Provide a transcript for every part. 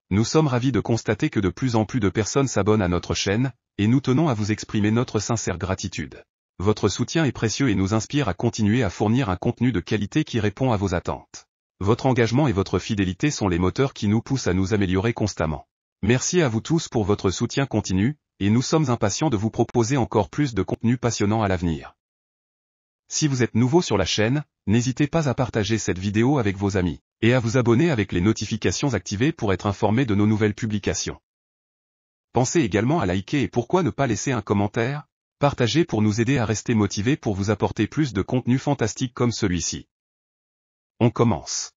Nous sommes ravis de constater que de plus en plus de personnes s'abonnent à notre chaîne, et nous tenons à vous exprimer notre sincère gratitude. Votre soutien est précieux et nous inspire à continuer à fournir un contenu de qualité qui répond à vos attentes. Votre engagement et votre fidélité sont les moteurs qui nous poussent à nous améliorer constamment. Merci à vous tous pour votre soutien continu, et nous sommes impatients de vous proposer encore plus de contenu passionnant à l'avenir. Si vous êtes nouveau sur la chaîne, n'hésitez pas à partager cette vidéo avec vos amis, et à vous abonner avec les notifications activées pour être informé de nos nouvelles publications. Pensez également à liker et pourquoi ne pas laisser un commentaire, partager pour nous aider à rester motivés pour vous apporter plus de contenu fantastique comme celui-ci. On commence.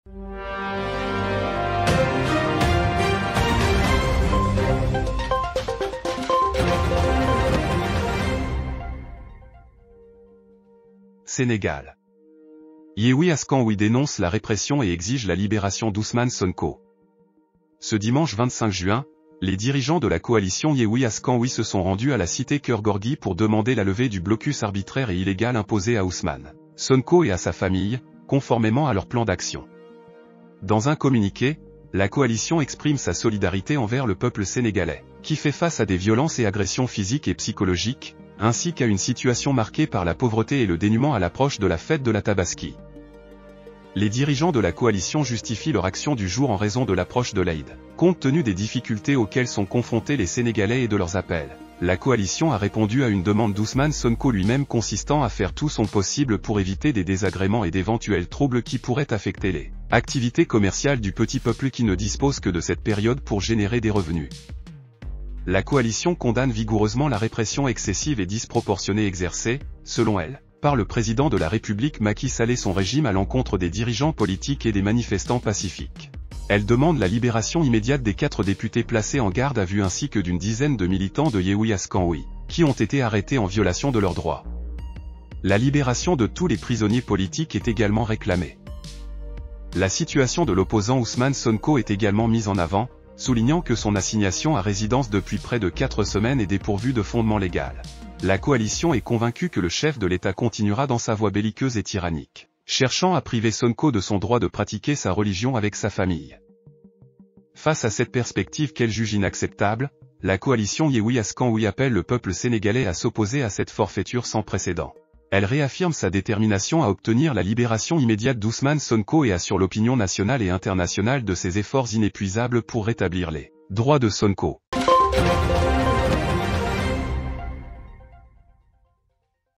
Sénégal. Yewwi Askanwi dénonce la répression et exige la libération d'Ousmane Sonko. Ce dimanche 25 juin, les dirigeants de la coalition Yewwi Askanwi se sont rendus à la cité Keur Gorgui pour demander la levée du blocus arbitraire et illégal imposé à Ousmane Sonko et à sa famille, conformément à leur plan d'action. Dans un communiqué, la coalition exprime sa solidarité envers le peuple sénégalais, qui fait face à des violences et agressions physiques et psychologiques, ainsi qu'à une situation marquée par la pauvreté et le dénuement à l'approche de la fête de la Tabaski. Les dirigeants de la coalition justifient leur action du jour en raison de l'approche de l'Aïd. Compte tenu des difficultés auxquelles sont confrontés les Sénégalais et de leurs appels, la coalition a répondu à une demande d'Ousmane Sonko lui-même consistant à faire tout son possible pour éviter des désagréments et d'éventuels troubles qui pourraient affecter les activités commerciales du petit peuple qui ne dispose que de cette période pour générer des revenus. La coalition condamne vigoureusement la répression excessive et disproportionnée exercée, selon elle, par le président de la République Macky Sall et son régime à l'encontre des dirigeants politiques et des manifestants pacifiques. Elle demande la libération immédiate des 4 députés placés en garde à vue ainsi que d'une dizaine de militants de Yewwi Askanwi, qui ont été arrêtés en violation de leurs droits. La libération de tous les prisonniers politiques est également réclamée. La situation de l'opposant Ousmane Sonko est également mise en avant, soulignant que son assignation à résidence depuis près de 4 semaines est dépourvue de fondement légal. La coalition est convaincue que le chef de l'État continuera dans sa voie belliqueuse et tyrannique, cherchant à priver Sonko de son droit de pratiquer sa religion avec sa famille. Face à cette perspective qu'elle juge inacceptable, la coalition Yewwi Askanwi appelle le peuple sénégalais à s'opposer à cette forfaiture sans précédent. Elle réaffirme sa détermination à obtenir la libération immédiate d'Ousmane Sonko et assure l'opinion nationale et internationale de ses efforts inépuisables pour rétablir les droits de Sonko.